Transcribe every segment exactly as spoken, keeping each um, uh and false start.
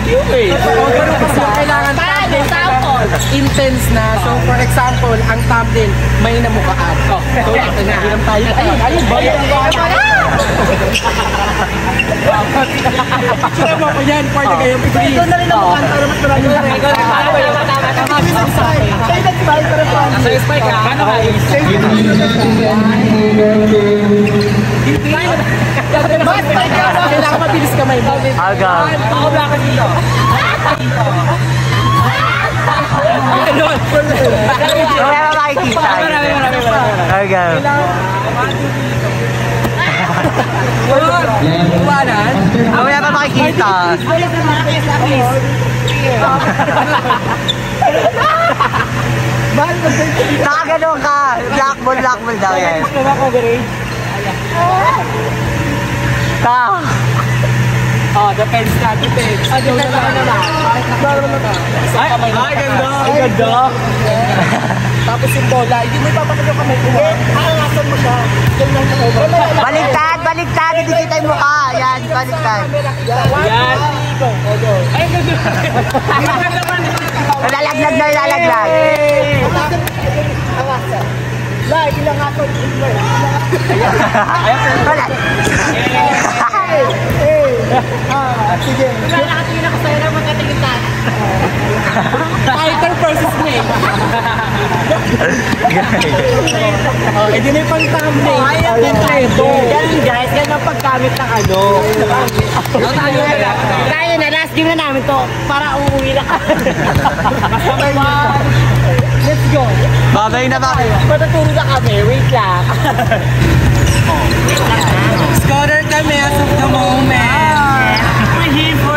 you eh. Kailangan thumbnail intense na. So for example, ang thumbnail may namukaan. So ito na. Hiram tayo. Ayun, ayun. Sure mo ko yan. Part na kayo. Ito na rin namukaan para mas marami na rin. Sa spike ka? Ano ka? Kailangan mabilis kamay mo. Aga. Ako bakit dito? Wala na makikita. Aga. Iwanan? Wala na makikita. Nakagano ka. Black ball, black ball daw yan. Ta. Oh, depends na, depends. Ah, depends na naman. Ay, ay, ganda. Ay, ganda. Tapos yung bola, hindi mo ipapakita yung kamay ko. Aangasan mo siya. Baligtad, baligtad. Hindi kita yung mukha. Yan, baligtad. Yan. Ay, ganda. Lalaglag na, lalaglag. Aangasan. La, ilang ato. Wala. Sige. Nakatingin ako sa'yo na magkatingitan. Title versus name. Oh, edi na yung pang-thumbnail. Ayaw din tayo. Ganun guys, ganun ang paggamit ng ano. Tayo na, last game na namin to para uuwi na ka. Let's go. Babay na ba? Matuturo na kami, wait lang. Scorer kami as of the moment. We're here for...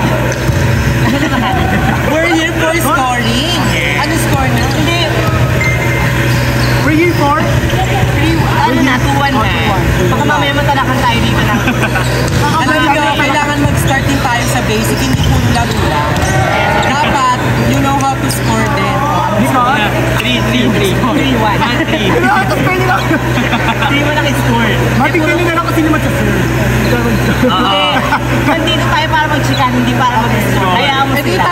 We're here for scoring. Ano score na? Hindi. We're here for? Ano na, two one na. Baka mamaya matalakan tayo dito na. Alam nyo, kailangan mag-start din tayo sa basic, hindi puro laro. Dapat, you know how to score din. three, three, three. three one. three. three one ang score. Matignan nyo na lang kung sino mag-score. Hindi. Nandito tayo para mag-chikan, hindi para mag-score. Kaya mo sila.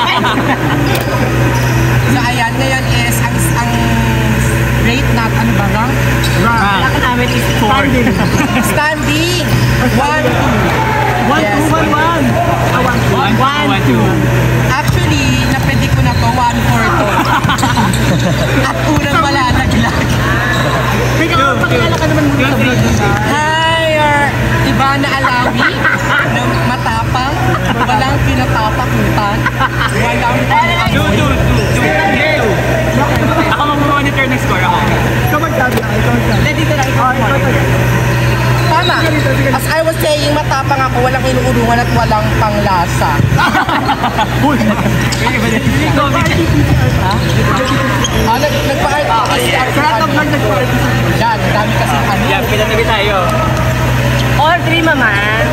So ayan, ngayon is ang ang rate nat ano ba lang? Kailangan namin is four. Standing. One, two. One, Yes. two, one, one. Ah, one, two. One, One, one, two. two. Actually, napwede ko na to, one, four, two. At unang malalaglag. Teka, pakilala ka naman muna sa vlog. Hi, or Ivana Alawi, na matapang, walang pinatapakutan, walang Two, two, two. Two. Ako mag-monitor ng score ako. Ikaw magsabi na, ikaw magsabi. Hindi, dito lang. Ikaw Tama. As I was saying, matapang ako, walang inuurungan at walang panglasa. Ah, nag nagpa-art kasi art kasi. Yan, ang dami kasi ano. Yan, pinatagi tayo. All three, mama.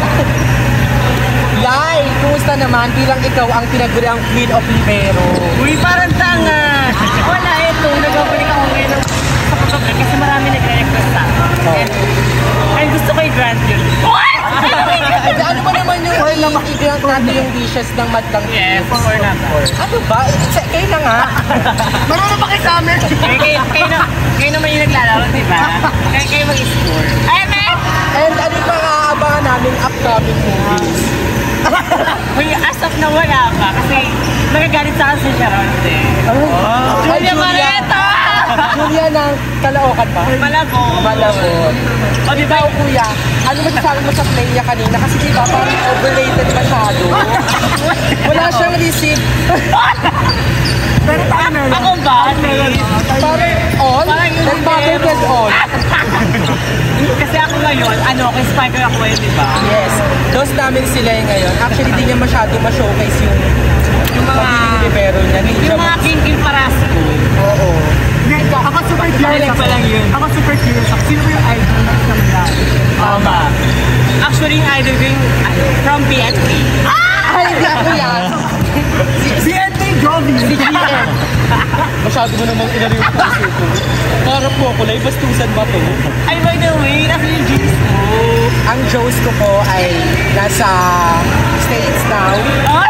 Yay! Kumusta naman bilang ikaw ang tinaguriang Queen of Libero? Uy, parang tanga. Wala, ito. Nagpapalik ako ngayon sa pagkakas kasi marami nagre-request sa akin. Ay, gusto ko i-grant yun. Ay, ano ba naman yung i-grant natin yung dishes ng madlang Yes, kids? for naman. Ano ba? Sa- Kayo na nga. Marunong pa kayo sa amin. Kayo, kayo, kayo, na, kayo naman yung naglalaro, di ba? Kayo, kayo mag-score. Ay, man! And ano yung mga abangan namin upcoming movies? Uy, as of na wala pa kasi nagagalit sa akin si Sharon eh. Oh, Julia Barreto! Julia ng Caloocan ba? Malabo. Malabon. O di ba, kuya, ano masasabi mo sa play niya kanina? Kasi di ba parang overrated masyado. Wala siyang receipt. Pero tayo meron. Ako ba? Please? Parang all? Parang yun Nag-marketed all. Kasi ako ngayon, ano, kay Spiker ako ngayon, di ba? Yes. Those namin sila yung ngayon. Actually, di niya masyado ma-showcase yung Yung mga, libero niya. Hindi siya yung mga king-king parasko. Oo. Ako super curious pa lang yun. Ako super curious ako. Sino ba yung idol ng isang vlog? Tama. Actually, yung idol ko yung ano, from B N P. Ay, hindi ako yan. B N P Jovi! Si G M. Masyado mo namang inari yung puso ko. Para po ako, lai bastusan ba to? Ay, by the way, nasa yung jeans ko. Ang Joes ko po ay nasa States now. Ay!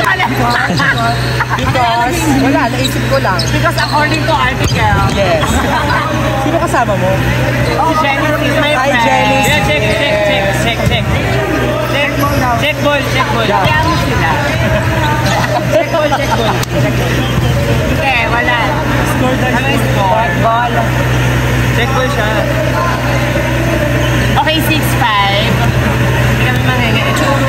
Because, wala, naisip ko lang. Because according to article, Yes. Sino kasama mo? si Jenny is my Hi, friend. Jenny. Yeah, check, check, check, check, check. Check, check ball, check ball. Kaya mo sila. Check ball, check ball. Hindi, wala. Score the score. Ball. Check ball siya. Okay, six five. Hindi kami mangyayin.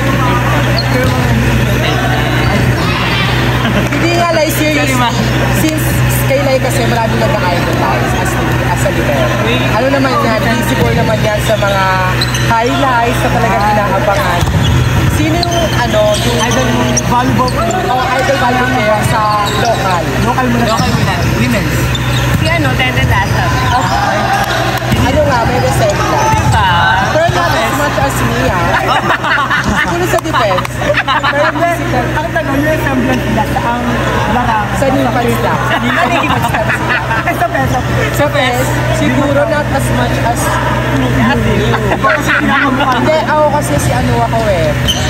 Hindi nga, like, seriously. Since kay Lai kasi maraming nag-idolize as, as a leader. Ano naman yan, visible naman yan sa mga highlights na talaga pinaabangan. Sino yung, ano, yung idol mo, volleyball player? O, idol volleyball player sa local. Local mo na. Local mo na. Women's. Si ano, Tete Lasa. Ano nga, may resenta. Diba? Pero not as much as me, ah. Siguro sa defense. Pero physical. Ang tanong yung semblance nila sa ang larang. Sa defense lang. Sa defense lang sila. Sa peso. Sa pes, siguro not as much as you. Kasi pinamamukha. Hindi, ako kasi si ano ako eh.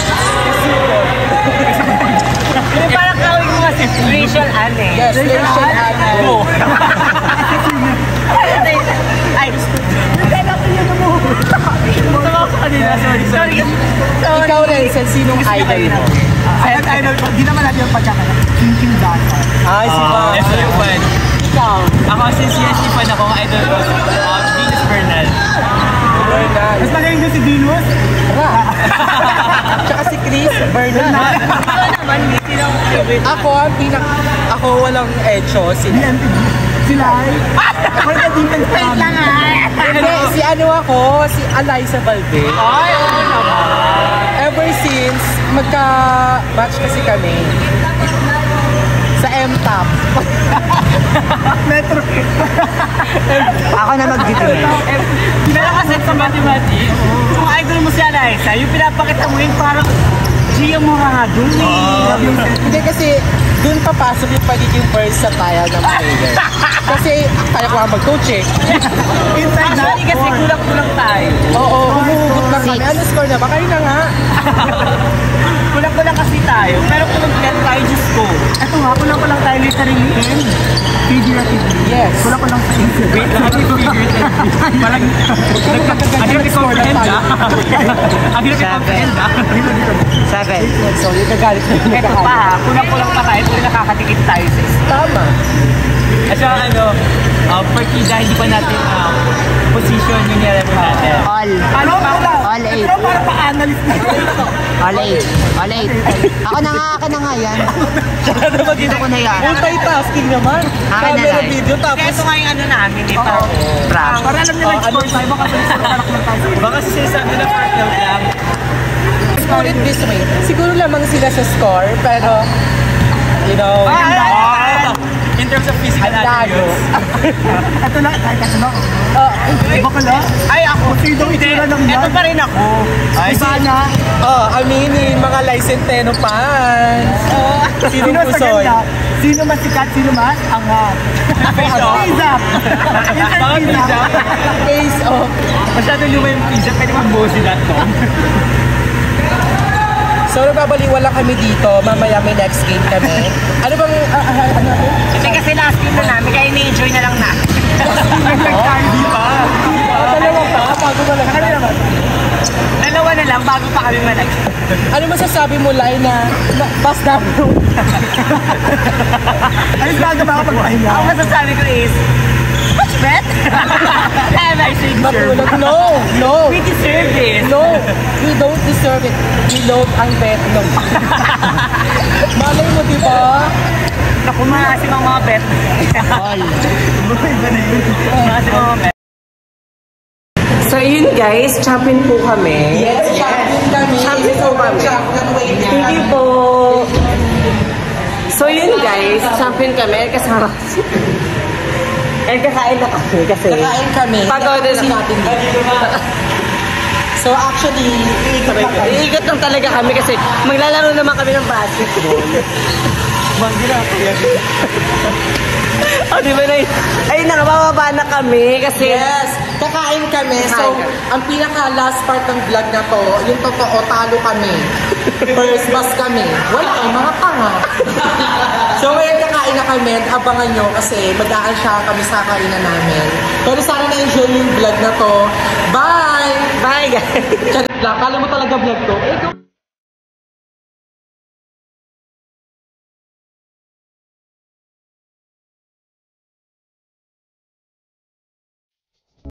Yung parang kawin mo kasi Rachel Anne eh. Yes, Rachel Anne. Go. Ay, Sama ko kanina. Sorry, sorry. Ikaw, Renzel, sinong idol mo? Ay, ang idol ko, di naman natin yung pagkakala. Chinching Data. Ay, si Ba. S U fan. Ikaw. Ako since C S C fan ako, ang idol ko. Uh, Venus Bernal. Bernal. Mas magaling doon si Venus. Tara. Tsaka si Chris Bernal. ikaw naman, may sinong favorite. Ako, ang pinak... Ako walang echo. Si... D M T V. Sila ay... Wala na din ng Wait lang ah. Hindi, si ano ako, si Eliza Valdez. Ay, oo naman. Ever since, magka-batch kasi kami. Sa M T A P. Metro. Ako na mag-debate. Pinakaset sa mathematics. Kung idol mo si Eliza, yung pinapakita mo yun parang Gia mo nga doon eh. Hindi kasi, dun papasok yung pagiging versatile ng player. Kasi, kaya ko nga mag-coach eh. Inside na. Actually kasi kulang-kulang tayo. Oo, humuhugot lang kami. Ano score na ba? Kayo na nga. Kulang-kulang kasi tayo. Pero kung mag-get tayo, just go. Ito nga, kulang ko lang tayo literally and figuratively. Yes. Kulang ko lang sa isip. Wait lang, hindi ko figure. Parang, ang hirap i-comprehend ah. Ang hirap i-comprehend ah. Seven. So, yung kagalit na yung Ito pa ha, kulang-kulang pa tayo kung nakakatikip tayo sa isa. Tama. At saka ano, uh, partida, hindi pa natin uh, position yung nirepo natin. All. Paano pa? All eight. Pero para pa-analyst na. All eight. All eight. Ako na nga, akin na nga yan. Ano magiging Gusto ko na yan. multitasking naman. Akin na Camera lang. video tapos. Kaya ito nga yung ano namin, di ba? Bravo. Para alam nyo nag-score tayo, baka sa isang kalak lang tayo. Baka sinasabi na part note lang. Let's put it this way. Siguro lamang sila sa score, pero, you know, In terms of physical andado. attributes. Ito lang, kahit ito lang. Oh, Iba ka lang. Ay, ako. Sino itsura ng yan? Ito pa rin ako. Ay, Iba na. oh, aminin, mga Licenteno fans. Sino Sino sa pusoy? ganda? Sino mas sikat? Sino mas angat? Face off. Pizza. Baka pizza. Face off. Masyado luma yung pizza, pwede mag-buo sila to. So, nagbabaliwala kami dito. Mamaya may next game kami. Ano bang, ah, ah, ano natin? Hindi kasi last game na namin, kaya ini-enjoy na lang natin. Hindi pa. Ah, dalawa pa, bago ba lang? Dalawa na lang bago pa kami malag. Ano masasabi mo, Lai, na na- pass down road? Ayos ba ba ako pagpahinga? Ang masasabi ko is, much bet? Have I said Matulog. No, no. We deserve this. No, we don't deserve it. We load ang bet. No. Malay mo, di ba? Naku, maasim ang mga bet. All. Maasim ang mga bet. So yun guys, champion po kami. Yes, champion kami. Champion po kami. Champion, wait na. Hindi po. So yun guys, champion kami. Kasama si... Eh, kakain na kami kasi... Kakain kami. Pagod Kasi na. natin. So actually, iikot lang kami. Iikot lang talaga kami kasi maglalaro naman kami ng basketball. Manggila ako yan. O, di ba na yun? Ayun na, bababa na kami kasi... Yes. Kakain kami. So, ang pinaka last part ng vlog na to, yung totoo, talo kami. First bus kami. Wala eh, mga tanga. So, ngayon kakain na kami. Abangan nyo kasi mag-aan siya kami sa kainan namin. Pero sana na-enjoy yung vlog na to. Bye! Bye guys! Charit lang. Kala mo talaga vlog to. Eh,